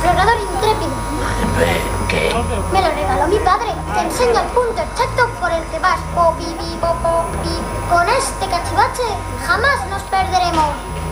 explorador intrépido. ¿Qué? Me lo regaló mi padre. Te enseña el punto exacto por el que vas. Po, pi, pi, po, po, pi. Con este cachivache jamás nos perderemos.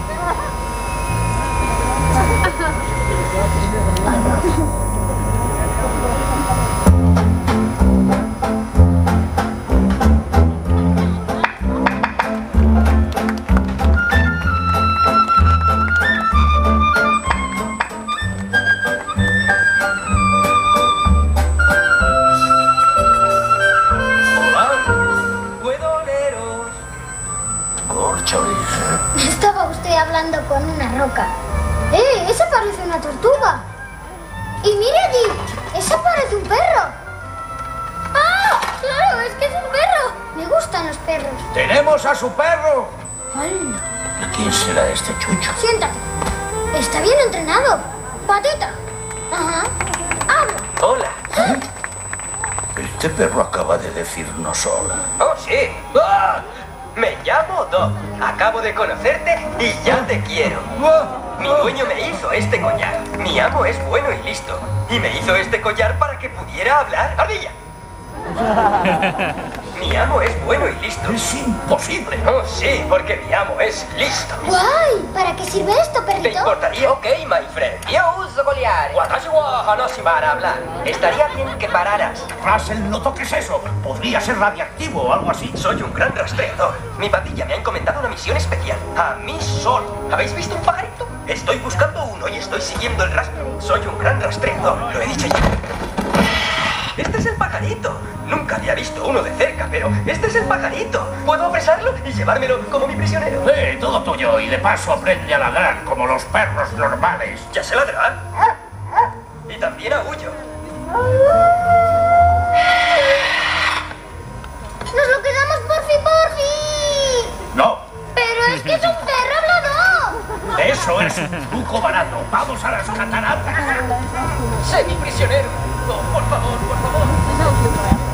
Estaba usted hablando con una roca. Esa parece una tortuga. Y mire allí, esa parece un perro. ¡Ah! Claro, es que es un perro. Me gustan los perros. ¡Tenemos a su perro! ¡Hala! ¿Y quién será este chucho? Siéntate. Está bien entrenado. Patita. Ajá. Habla. Hola. Este perro acaba de decirnos hola. Oh, sí. ¡Ah! Me llamo Doc. Acabo de conocerte y ya te quiero. Mi dueño me hizo este collar. Mi amo es bueno y listo. Y me hizo este collar para que pudiera hablar. ¡Ardilla! Mi amo es bueno y listo. Es imposible. Oh, sí, porque mi amo es listo. ¡Guay! ¿Para qué sirve esto, ¿Te perrito? importaría? Ok, my friend. Yo uso collar. Watashi wa hanashi para hablar. Estaría bien que pararas. Russell, no toques eso. Podría ser radiactivo o algo así. Soy un gran rastreador. Mi pandilla me ha encomendado una misión especial. A mí solo. ¿Habéis visto un pajarito? Estoy buscando uno y estoy siguiendo el rastro. Soy un gran rastreador. Lo he dicho ya. Este es el pajarito. Nunca había visto uno de cerca, pero este es el pajarito. ¿Puedo apresarlo y llevármelo como mi prisionero? Todo tuyo. Y de paso aprende a ladrar como los perros normales. ¿Ya sé ladrar? Y también aullo. ¡Nos lo quedamos porfi! No. ¡Pero es que es un perro hablador! Eso es un truco barato. Vamos a las cataratas. ¡Sé mi prisionero! No, por favor, por favor.